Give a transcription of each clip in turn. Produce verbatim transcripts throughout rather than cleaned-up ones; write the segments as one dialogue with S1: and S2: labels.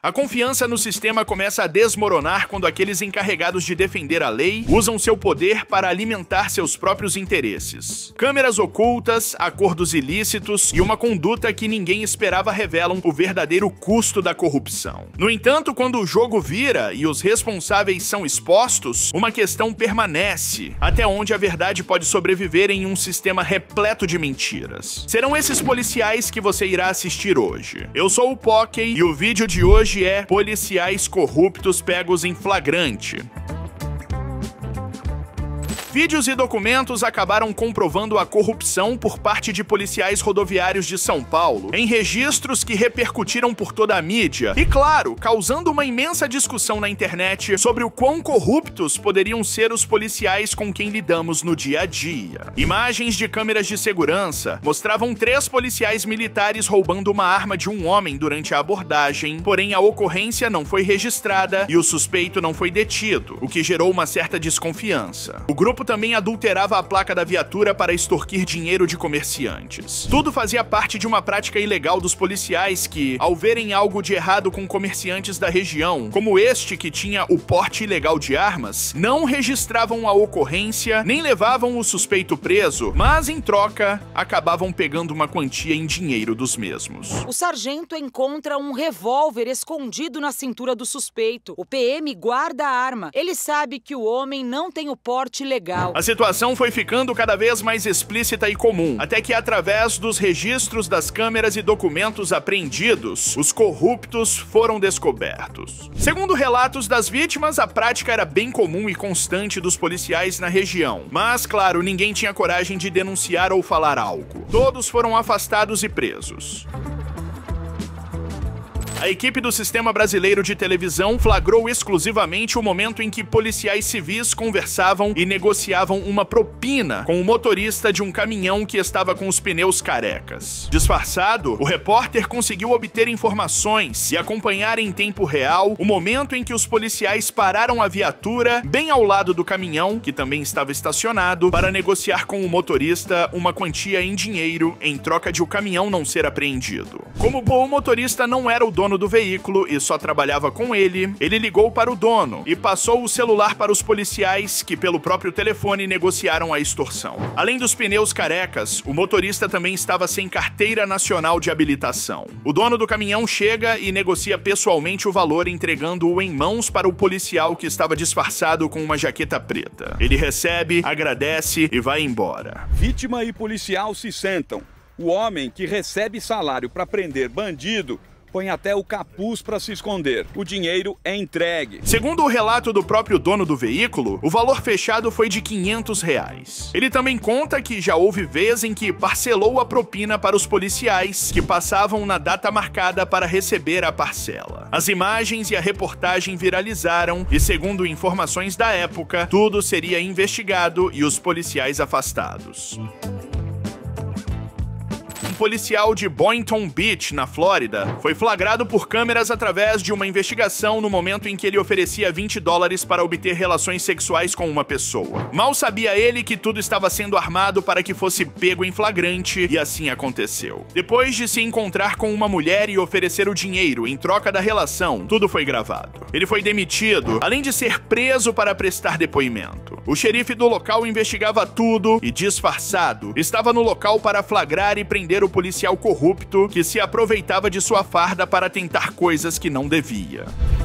S1: A confiança no sistema começa a desmoronar quando aqueles encarregados de defender a lei usam seu poder para alimentar seus próprios interesses. Câmeras ocultas, acordos ilícitos e uma conduta que ninguém esperava revelam o verdadeiro custo da corrupção. No entanto, quando o jogo vira e os responsáveis são expostos, uma questão permanece: até onde a verdade pode sobreviver em um sistema repleto de mentiras? Serão esses policiais que você irá assistir hoje. Eu sou o Poké e o vídeo de hoje é policiais corruptos pegos em flagrante. Vídeos e documentos acabaram comprovando a corrupção por parte de policiais rodoviários de São Paulo, em registros que repercutiram por toda a mídia e, claro, causando uma imensa discussão na internet sobre o quão corruptos poderiam ser os policiais com quem lidamos no dia a dia. Imagens de câmeras de segurança mostravam três policiais militares roubando uma arma de um homem durante a abordagem, porém a ocorrência não foi registrada e o suspeito não foi detido, o que gerou uma certa desconfiança. O grupo também adulterava a placa da viatura para extorquir dinheiro de comerciantes. Tudo fazia parte de uma prática ilegal dos policiais que, ao verem algo de errado com comerciantes da região, como este que tinha o porte ilegal de armas, não registravam a ocorrência nem levavam o suspeito preso, mas em troca acabavam pegando uma quantia em dinheiro dos mesmos.
S2: O sargento encontra um revólver escondido na cintura do suspeito. O P M guarda a arma. Ele sabe que o homem não tem o porte legal.
S1: A situação foi ficando cada vez mais explícita e comum, até que através dos registros das câmeras e documentos apreendidos, os corruptos foram descobertos. Segundo relatos das vítimas, a prática era bem comum e constante dos policiais na região, mas, claro, ninguém tinha coragem de denunciar ou falar algo. Todos foram afastados e presos. A equipe do Sistema Brasileiro de Televisão flagrou exclusivamente o momento em que policiais civis conversavam e negociavam uma propina com o motorista de um caminhão que estava com os pneus carecas. Disfarçado, o repórter conseguiu obter informações e acompanhar em tempo real o momento em que os policiais pararam a viatura bem ao lado do caminhão, que também estava estacionado, para negociar com o motorista uma quantia em dinheiro em troca de o caminhão não ser apreendido. Como o motorista não era o dono do veículo e só trabalhava com ele, ele ligou para o dono e passou o celular para os policiais que, pelo próprio telefone, negociaram a extorsão. Além dos pneus carecas, o motorista também estava sem carteira nacional de habilitação. O dono do caminhão chega e negocia pessoalmente o valor, entregando-o em mãos para o policial que estava disfarçado com uma jaqueta preta. Ele recebe, agradece e vai embora.
S3: Vítima e policial se sentam. O homem que recebe salário para prender bandido põe até o capuz para se esconder. O dinheiro é entregue.
S1: Segundo o relato do próprio dono do veículo, o valor fechado foi de quinhentos reais. Ele também conta que já houve vez em que parcelou a propina para os policiais que passavam na data marcada para receber a parcela. As imagens e a reportagem viralizaram e, segundo informações da época, tudo seria investigado e os policiais afastados. Um policial de Boynton Beach, na Flórida, foi flagrado por câmeras através de uma investigação no momento em que ele oferecia vinte dólares para obter relações sexuais com uma pessoa. Mal sabia ele que tudo estava sendo armado para que fosse pego em flagrante, e assim aconteceu. Depois de se encontrar com uma mulher e oferecer o dinheiro em troca da relação, tudo foi gravado. Ele foi demitido, além de ser preso para prestar depoimento. O xerife do local investigava tudo e, disfarçado, estava no local para flagrar e prender o policial corrupto que se aproveitava de sua farda para tentar coisas que não devia.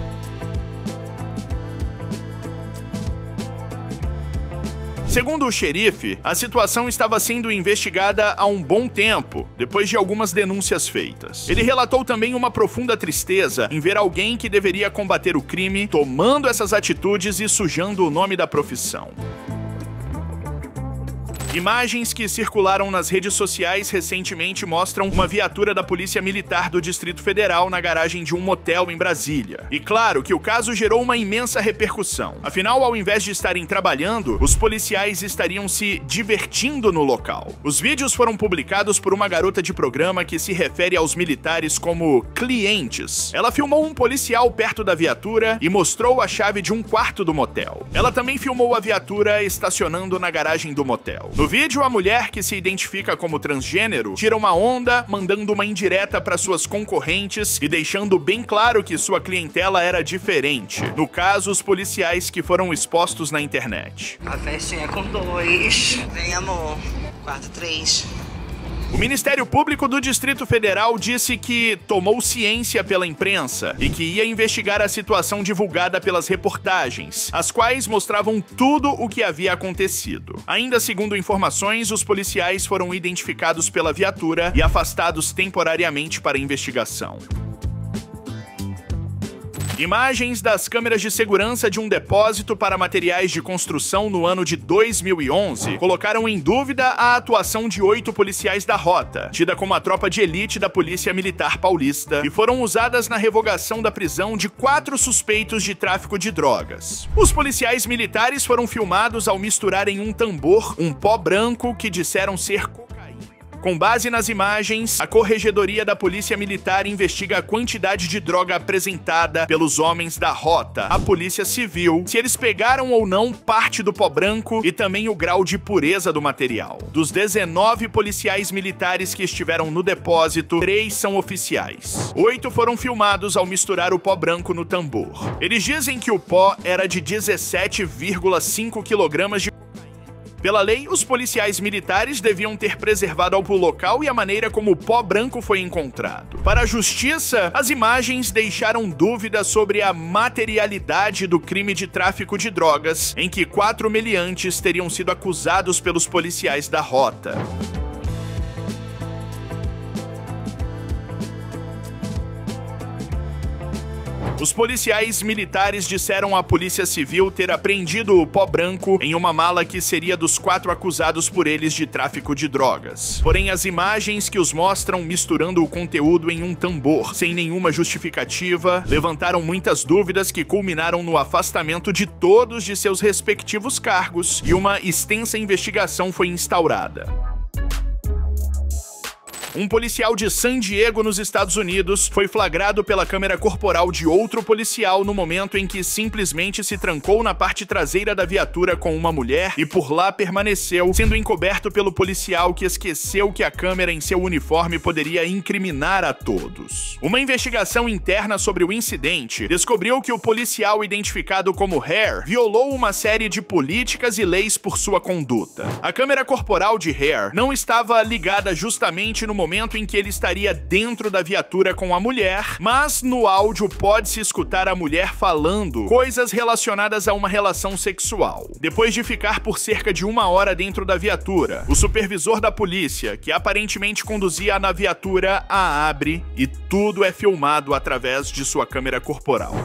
S1: Segundo o xerife, a situação estava sendo investigada há um bom tempo, depois de algumas denúncias feitas. Ele relatou também uma profunda tristeza em ver alguém que deveria combater o crime tomando essas atitudes e sujando o nome da profissão. Imagens que circularam nas redes sociais recentemente mostram uma viatura da Polícia Militar do Distrito Federal na garagem de um motel em Brasília. E claro que o caso gerou uma imensa repercussão. Afinal, ao invés de estarem trabalhando, os policiais estariam se divertindo no local. Os vídeos foram publicados por uma garota de programa que se refere aos militares como clientes. Ela filmou um policial perto da viatura e mostrou a chave de um quarto do motel. Ela também filmou a viatura estacionando na garagem do motel. No vídeo, a mulher, que se identifica como transgênero, tira uma onda, mandando uma indireta para suas concorrentes e deixando bem claro que sua clientela era diferente. No caso, os policiais que foram expostos na internet.
S4: A festinha com dois. Vem, amor. Quarto três.
S1: O Ministério Público do Distrito Federal disse que tomou ciência pela imprensa e que ia investigar a situação divulgada pelas reportagens, as quais mostravam tudo o que havia acontecido. Ainda segundo informações, os policiais foram identificados pela viatura e afastados temporariamente para investigação. Imagens das câmeras de segurança de um depósito para materiais de construção no ano de dois mil e onze colocaram em dúvida a atuação de oito policiais da Rota, tida como a tropa de elite da Polícia Militar Paulista, e foram usadas na revogação da prisão de quatro suspeitos de tráfico de drogas. Os policiais militares foram filmados ao misturar em um tambor um pó branco que disseram ser cocaína. Com base nas imagens, a Corregedoria da Polícia Militar investiga a quantidade de droga apresentada pelos homens da Rota à Polícia Civil, se eles pegaram ou não parte do pó branco e também o grau de pureza do material. Dos dezenove policiais militares que estiveram no depósito, três são oficiais. Oito foram filmados ao misturar o pó branco no tambor. Eles dizem que o pó era de dezessete vírgula cinco quilogramas de Pela lei, os policiais militares deviam ter preservado o local e a maneira como o pó branco foi encontrado. Para a justiça, as imagens deixaram dúvidas sobre a materialidade do crime de tráfico de drogas, em que quatro meliantes teriam sido acusados pelos policiais da Rota. Os policiais militares disseram à Polícia Civil ter apreendido o pó branco em uma mala que seria dos quatro acusados por eles de tráfico de drogas. Porém, as imagens que os mostram misturando o conteúdo em um tambor, sem nenhuma justificativa, levantaram muitas dúvidas que culminaram no afastamento de todos de seus respectivos cargos e uma extensa investigação foi instaurada. Um policial de San Diego, nos Estados Unidos, foi flagrado pela câmera corporal de outro policial no momento em que simplesmente se trancou na parte traseira da viatura com uma mulher e por lá permaneceu, sendo encoberto pelo policial que esqueceu que a câmera em seu uniforme poderia incriminar a todos. Uma investigação interna sobre o incidente descobriu que o policial identificado como Hare violou uma série de políticas e leis por sua conduta. A câmera corporal de Hare não estava ligada justamente no momento em que ele estaria dentro da viatura com a mulher, mas no áudio pode-se escutar a mulher falando coisas relacionadas a uma relação sexual. Depois de ficar por cerca de uma hora dentro da viatura, o supervisor da polícia, que aparentemente conduzia a viatura, a abre e tudo é filmado através de sua câmera corporal.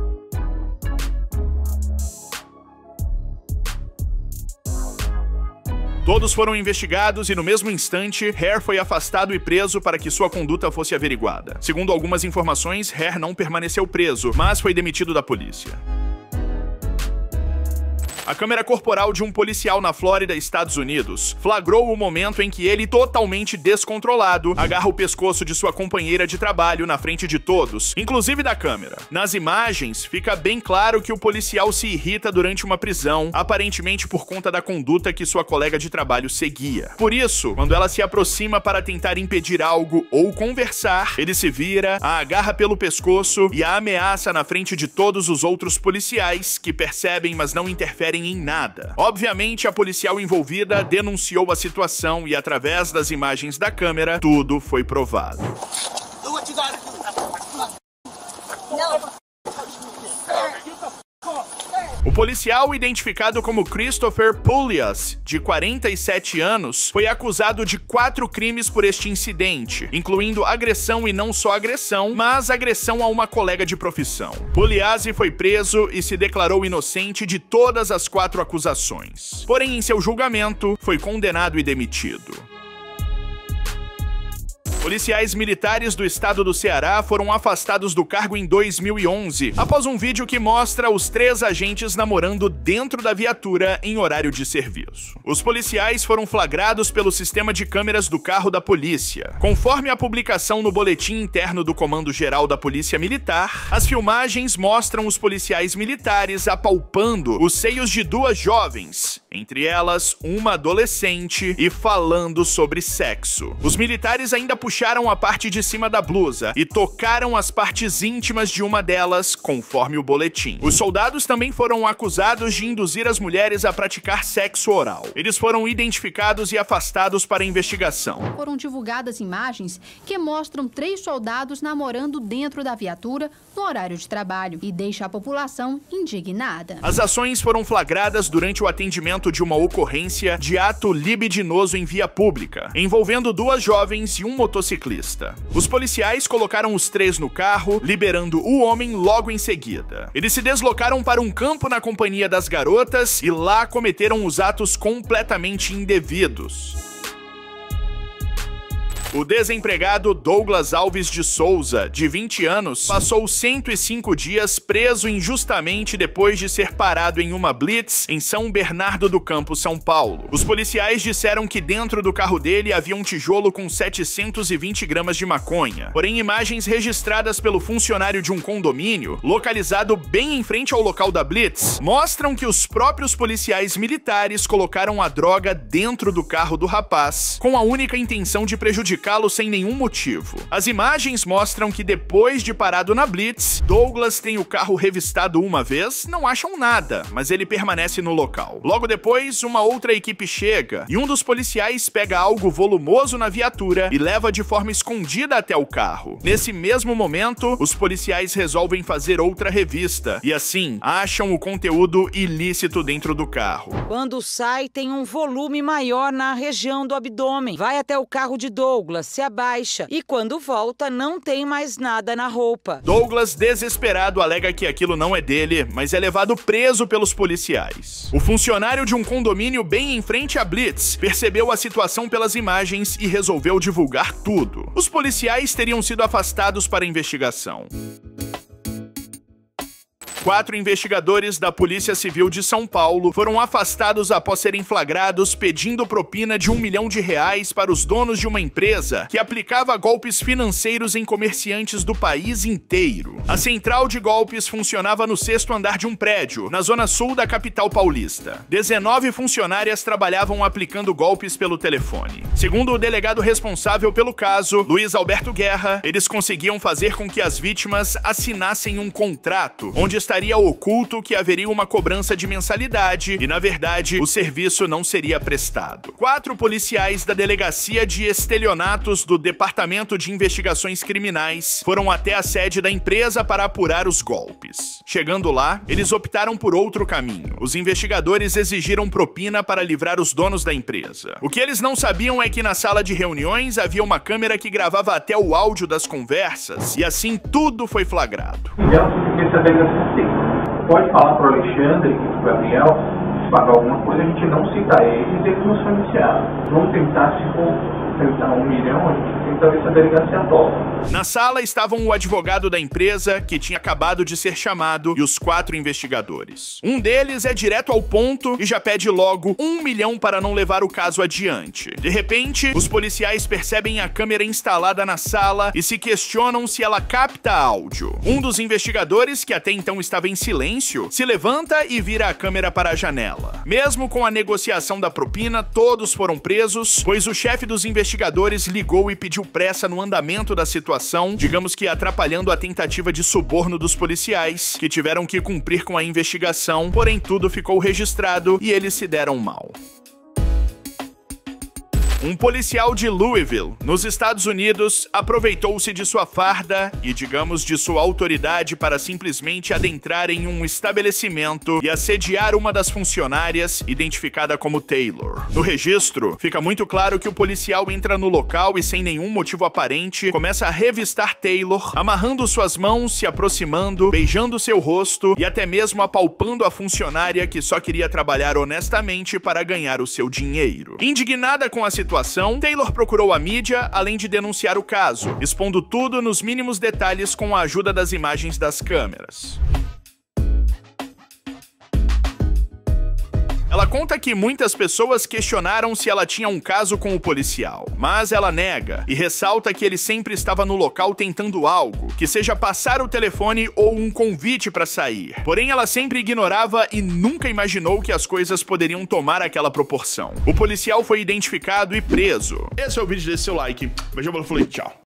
S1: Todos foram investigados e, no mesmo instante, Hare foi afastado e preso para que sua conduta fosse averiguada. Segundo algumas informações, Hare não permaneceu preso, mas foi demitido da polícia. A câmera corporal de um policial na Flórida, Estados Unidos, flagrou o momento em que ele, totalmente descontrolado, agarra o pescoço de sua companheira de trabalho na frente de todos, inclusive da câmera. Nas imagens, fica bem claro que o policial se irrita durante uma prisão, aparentemente por conta da conduta que sua colega de trabalho seguia. Por isso, quando ela se aproxima para tentar impedir algo ou conversar, ele se vira, a agarra pelo pescoço e a ameaça na frente de todos os outros policiais, que percebem, mas não interferem em nada. Obviamente, a policial envolvida denunciou a situação e, através das imagens da câmera, tudo foi provado. O policial, identificado como Christopher Puglias, de quarenta e sete anos, foi acusado de quatro crimes por este incidente, incluindo agressão e não só agressão, mas agressão a uma colega de profissão. Pugliasi foi preso e se declarou inocente de todas as quatro acusações. Porém, em seu julgamento, foi condenado e demitido. Policiais militares do estado do Ceará foram afastados do cargo em dois mil e onze, após um vídeo que mostra os três agentes namorando dentro da viatura em horário de serviço. Os policiais foram flagrados pelo sistema de câmeras do carro da polícia. Conforme a publicação no boletim interno do Comando Geral da Polícia Militar, as filmagens mostram os policiais militares apalpando os seios de duas jovens Entre elas, uma adolescente e falando sobre sexo. Os militares ainda puxaram a parte de cima da blusa e tocaram as partes íntimas de uma delas, conforme o boletim. Os soldados também foram acusados de induzir as mulheres a praticar sexo oral. Eles foram identificados e afastados para investigação.
S5: Foram divulgadas imagens que mostram três soldados namorando dentro da viatura no horário de trabalho e deixa a população indignada.
S1: As ações foram flagradas durante o atendimento de uma ocorrência de ato libidinoso em via pública, envolvendo duas jovens e um motociclista. Os policiais colocaram os três no carro, liberando o homem logo em seguida. Eles se deslocaram para um campo na companhia das garotas e lá cometeram os atos completamente indevidos. O desempregado Douglas Alves de Souza, de vinte anos, passou cento e cinco dias preso injustamente depois de ser parado em uma blitz em São Bernardo do Campo, São Paulo. Os policiais disseram que dentro do carro dele havia um tijolo com setecentos e vinte gramas de maconha. Porém, imagens registradas pelo funcionário de um condomínio, localizado bem em frente ao local da blitz, mostram que os próprios policiais militares colocaram a droga dentro do carro do rapaz, com a única intenção de prejudicar lo sem nenhum motivo. As imagens mostram que depois de parado na blitz, Douglas tem o carro revistado uma vez, não acham nada, mas ele permanece no local. Logo depois, uma outra equipe chega e um dos policiais pega algo volumoso na viatura e leva de forma escondida até o carro. Nesse mesmo momento, os policiais resolvem fazer outra revista e assim acham o conteúdo ilícito dentro do carro.
S2: Quando sai, tem um volume maior na região do abdômen. Vai até o carro de Douglas, se abaixa e quando volta não tem mais nada na roupa.
S1: Douglas, desesperado, alega que aquilo não é dele, mas é levado preso pelos policiais. O funcionário de um condomínio bem em frente à blitz percebeu a situação pelas imagens e resolveu divulgar tudo. Os policiais teriam sido afastados para investigação. Quatro investigadores da Polícia Civil de São Paulo foram afastados após serem flagrados pedindo propina de um milhão de reais para os donos de uma empresa que aplicava golpes financeiros em comerciantes do país inteiro. A central de golpes funcionava no sexto andar de um prédio, na zona sul da capital paulista. dezenove funcionárias trabalhavam aplicando golpes pelo telefone. Segundo o delegado responsável pelo caso, Luiz Alberto Guerra, eles conseguiam fazer com que as vítimas assinassem um contrato, onde estaria oculto que haveria uma cobrança de mensalidade e, na verdade, o serviço não seria prestado. Quatro policiais da Delegacia de Estelionatos do Departamento de Investigações Criminais foram até a sede da empresa para apurar os golpes. Chegando lá, eles optaram por outro caminho. Os investigadores exigiram propina para livrar os donos da empresa. O que eles não sabiam é que na sala de reuniões havia uma câmera que gravava até o áudio das conversas e assim tudo foi flagrado.
S6: Pode falar para o Alexandre e para o Gabriel, se pagar alguma coisa, a gente não cita eles, eles nos forneceram. Vamos tentar, se for tentar um milhão, a gente tenta ver se a delegacia topa.
S1: Na sala estavam o advogado da empresa, que tinha acabado de ser chamado, e os quatro investigadores. Um deles é direto ao ponto e já pede logo um milhão para não levar o caso adiante. De repente, os policiais percebem a câmera instalada na sala e se questionam se ela capta áudio. Um dos investigadores, que até então estava em silêncio, se levanta e vira a câmera para a janela. Mesmo com a negociação da propina, todos foram presos, pois o chefe dos investigadores ligou e pediu pressa no andamento da situação, digamos que atrapalhando a tentativa de suborno dos policiais, que tiveram que cumprir com a investigação, porém tudo ficou registrado e eles se deram mal. Um policial de Louisville, nos Estados Unidos, aproveitou-se de sua farda e, digamos, de sua autoridade para simplesmente adentrar em um estabelecimento e assediar uma das funcionárias, identificada como Taylor. No registro, fica muito claro que o policial entra no local e, sem nenhum motivo aparente, começa a revistar Taylor, amarrando suas mãos, se aproximando, beijando seu rosto e até mesmo apalpando a funcionária que só queria trabalhar honestamente para ganhar o seu dinheiro. Indignada com a situação, situação, Taylor procurou a mídia, além de denunciar o caso, expondo tudo nos mínimos detalhes com a ajuda das imagens das câmeras. Ela conta que muitas pessoas questionaram se ela tinha um caso com o policial, mas ela nega e ressalta que ele sempre estava no local tentando algo, que seja passar o telefone ou um convite para sair. Porém, ela sempre ignorava e nunca imaginou que as coisas poderiam tomar aquela proporção. O policial foi identificado e preso. Esse é o vídeo, desse seu like. Beijão, falei, tchau.